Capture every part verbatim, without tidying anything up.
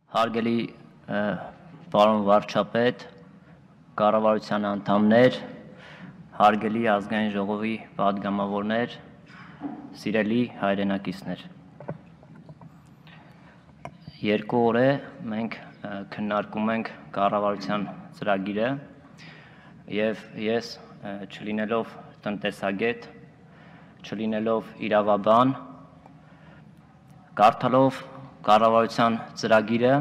Հարգելի պարոն վարչապետ, կառավարության անդամներ, հարգելի ազգային ժողովի պատգամավորներ, սիրելի հայրենակիցներ։ Երկու օր է մենք քննարկում ենք կառավարության ծրագիրը եւ ես չլինելով տնտեսագետ, չլինելով իրավաբան, կարդալով կառավարության ծրագիրը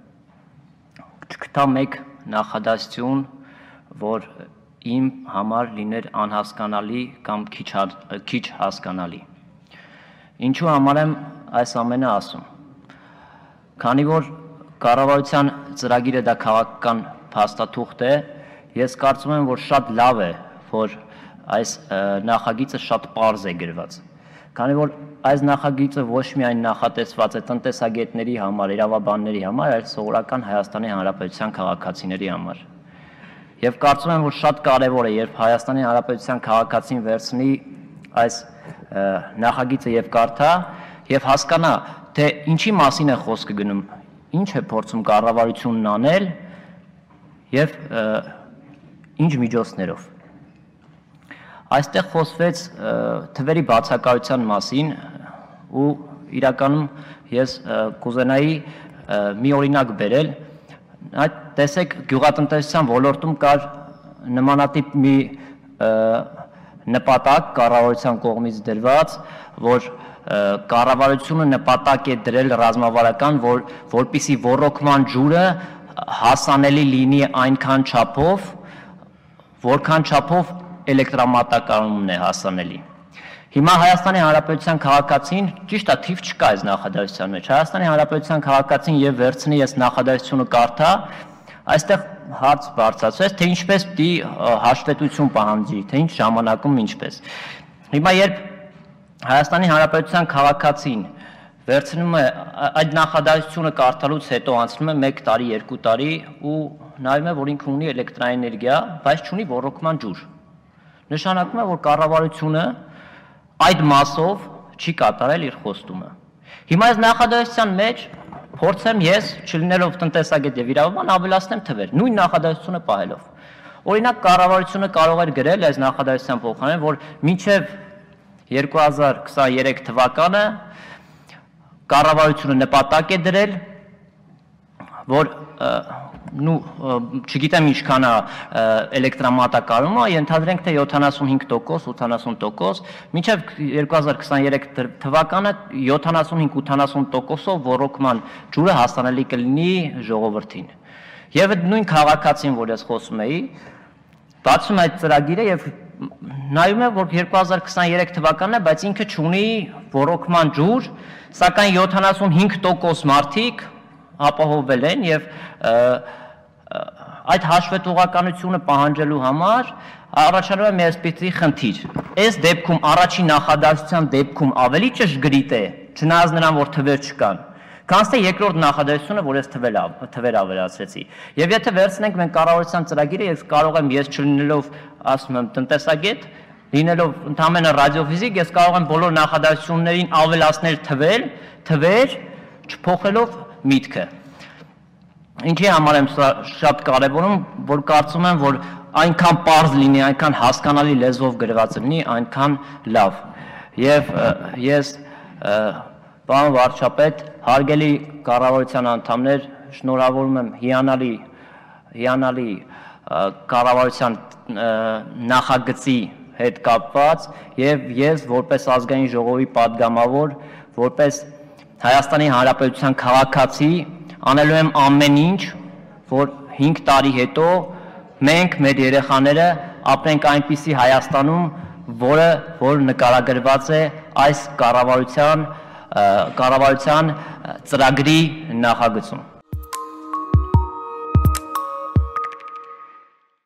չգտա մեկ նախադասություն, որ իմ համար լիներ անհասկանալի կամ քիչ հասկանալի։ Ինչու համար եմ այս ամենը ասում։ Քանի որ կառավարության ծրագիրը դա քաղաքական փաստաթուղթ է, ես կարծում եմ, որ շատ լավ է, որ այս նախագիծը շատ պարզ է գրված։ Քանի որ այս նախագիծը ոչ միայն նախատեսված է տնտեսագետների համար, իրավաբանների համար, այլ սովորական Հայաստանի Հանրապետության քաղաքացիների համար։ Եվ կարծում եմ, որ շատ կարևոր է, երբ Հայաստանի Հանրապետության քաղաքացին վերցնի այս նախագիծը եւ կարդա եւ հասկանա, թե ինչի մասին է խոսքը գնում, ինչ է փորձում կառավարությունն անել եւ ինչ միջոցներով։ Այստեղ խոսվեց թվերի բացակայության մասին ու իրականում ես կուզենայի մի օրինակ բերել։ Այդ տեսեք գյուղատնտեսության ոլորտում կար նմանատիպ մի նպատակ կառավարության կողմից դրված, որ կառավարությունը նպատակ է դրել ռազմավարական, որ որպեսզի ոռոգման ջուրը հասանելի լինի այնքան չափով, որքան չափով էլեկտրամատակարարումն է հասանելի։ Հիմա Հայաստանի Հանրապետության քաղաքացին, ճիշտ է, թիվ չկա այս նախադասության մեջ, Հայաստանի Հանրապետության քաղաքացին եւ վերցնի այս նախադասությունը կարդա, այստեղ հարց բարձրացվեց, թե ինչպես պիտի հաշվետվություն պահանջի, թե ինչ ժամանակում ինչպես։ Հիմա երբ Հայաստանի Հանրապետության քաղաքացին վերցնում է այդ նախադասությունը կարդալուց հետո անցնում է մեկ տարի, երկու տարի ու նայում է, որ ինքը ունի էլեկտրաէներգիա, բայց չունի ոռոգման ջուր։ Նշանակում է, որ կառավարությունը այդ մասով չի կատարել իր խոստումը։ Հիմա այս նախադասության մեջ փորձեմ ես, չլինելով տնտեսագետ եւ իրավաբան, ավելացնեմ թվեր, նույն նախադասությունը պահելով։ Օրինակ, կառավարությունը կարող էր գրել այս նախադասության փոխարեն, որ մինչեւ երկու հազար քսաներեք թվականը կառավարությունը նպատակ է դրել, որ նու չգիտեմ ինչքան է էլեկտրամատակարարումը, ենթադրենք թե յոթանասունհինգ տոկոս, ութանասուն տոկոս, մինչև երկու հազար քսաներեք թվականը յոթանասունհինգ ութանասուն տոկոսով ոռոգման ջուրը հասանելի կլինի ժողովրդին։ Եվ նույն քաղաքացին, որ ես խոսում էի, բացում այդ ծրագիրը եւ նայում է, որ երկու հազար քսաներեք թվականն է, բայց ինքը չունի ոռոգման ջուր, սակայն յոթանասունհինգ տոկոս մարդիկ ապահովել են եւ այդ հաշվետվողականությունը պահանջելու համար առաջանում է մի այսպիսի խնդիր։ Այս դեպքում առաջին նախադասության դեպքում ավելի ճշգրիտ է, չնայած նրան, որ թվեր չկան, քան թե երկրորդ նախադասությունը, որ ես թվեր ավելացրեցի։ Եվ եթե վերցնենք մենք կառավարության ծրագիրը, ես կարող եմ ես չլինելով, ասում եմ, տնտեսագետ, լինելով ընդամենը ռադիոֆիզիկ, ես կարող եմ բոլոր նախադասություններին ավելացնել թվեր, թվեր, չփոխելով միտքը։ Ինչի համար եմ սա շատ կարևորում, որ կարծում եմ, որ այնքան պարզ լինի, այնքան հասկանալի լեզվով գրված լինի, այնքան լավ։ Եվ ես պարոն վարչապետ, հարգելի կառավարության անդամներ, շնորհավորում եմ հիանալի, հիանալի կառավարության նախագծի հետ կապված եւ ես որպես ազգային ժողովի պատգամավոր, որպես Հայաստանի Հանրապետության քաղաքացի անելու եմ ամեն ինչ, որ հինգ տարի հետո մենք մեր երեխաները ապրենք այնպիսի Հայաստանում, որը որ նկարագրված է այս կառավարության կառավարության ծրագրի նախագծում։